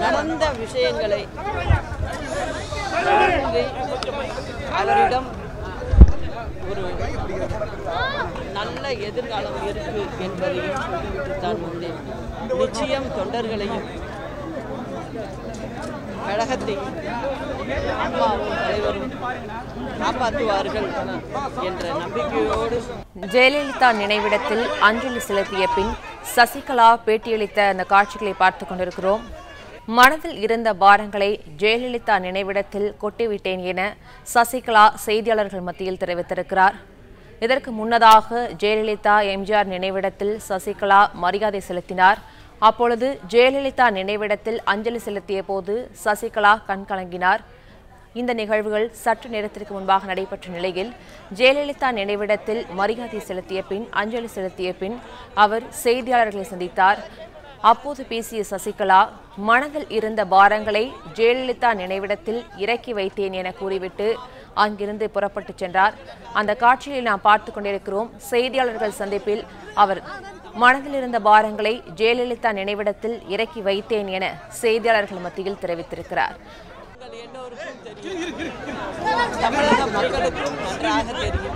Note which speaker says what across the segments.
Speaker 1: நடந்த விஷயங்களை அவரிடம் ஒரு நல்ல எதிர்காலம் இருக்கு என்பதையும் சொல்லிவிட்டு தான் வந்தேன். நிச்சயம் தொண்டர்களையும் கழகத்தையும் அம்மாவும் தலைவரும் காப்பாற்றுவார்கள் என்ற நம்பிக்கையோடு
Speaker 2: ஜெயலலிதா நினைவிடத்தில் அஞ்சலி செலுத்திய பின் சசிகலா பேட்டியளித்த அந்த காட்சிகளை பார்த்துக் கொண்டிருக்கிறோம். மனதில் இருந்த பாரங்களை ஜெயலலிதா நினைவிடத்தில் கொட்டிவிட்டேன் என சசிகலா செய்தியாளர்கள் மத்தியில் தெரிவித்திருக்கிறார். இதற்கு முன்னதாக ஜெயலலிதா எம்ஜிஆர் நினைவிடத்தில் சசிகலா மரியாதை செலுத்தினார். அப்பொழுது ஜெயலலிதா நினைவிடத்தில் அஞ்சலி செலுத்திய போது சசிகலா கண்கலங்கினார். இந்த நிகழ்வுகள் சற்று நேரத்திற்கு முன்பாக நடைபெற்ற நிலையில் ஜெயலலிதா நினைவிடத்தில் மரியாதை செலுத்திய பின் அஞ்சலி செலுத்திய பின் அவர் செய்தியாளர்களை சந்தித்தார். அப்போது பேசிய சசிகலா மனதில் இருந்த பாரங்களை ஜெயலலிதா நினைவிடத்தில் இறக்கி வைத்தேன் என கூறிவிட்டு அங்கிருந்து புறப்பட்டு சென்றார். அந்த காட்சியை நாம் பார்த்து கொண்டிருக்கிறோம். செய்தியாளர்கள் சந்திப்பில் அவர் மனதில் இருந்த பாரங்களை ஜெயலலிதா நினைவிடத்தில் இறக்கி வைத்தேன் என செய்தியாளர்கள் மத்தியில் தெரிவித்திருக்கிறார்.
Speaker 1: தமிழக மக்களுக்கும் நன்றாக தெரியும்.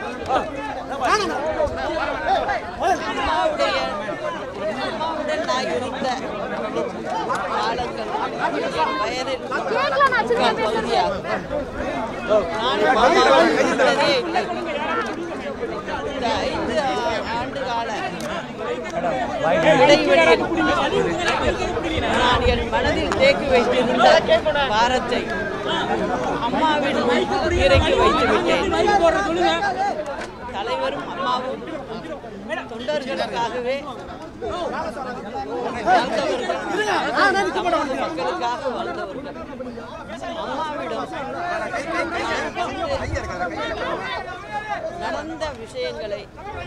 Speaker 1: அம்மாவுடன் நான் இருந்த காலங்கள் வயதில் பகுதியாகும். நானும் இருந்ததே இல்லை. இந்த 5 ஆண்டு கால இடைவெளியில் நான் என் மனதில் தேக்கி வைத்திருந்த பாரத்தை அம்மாவின் இறக்கி வைத்து விட்டேன். தலைவரும் அம்மாவும் தொண்டர்களுக்காகவே வாழ்ந்தவர்கள், தமிழக மக்களுக்காக வாழ்ந்தவர்கள். அம்மாவிடம் நடந்த விஷயங்களை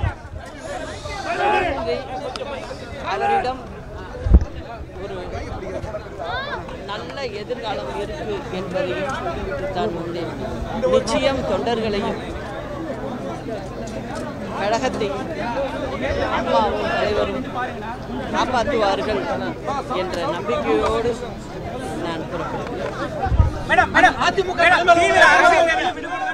Speaker 1: அவரிடம் ஒரு நல்ல எதிர்காலம் இருக்கு என்பதையும் சொல்லிவிட்டு தான் வந்தேன். நிச்சயம் தொண்டர்களையும் கழகத்தையும் அம்மாவும் தலைவரும் காப்பாற்றுவார்கள் என்ற நம்பிக்கையோடு நான் புறப்படுகிறேன்.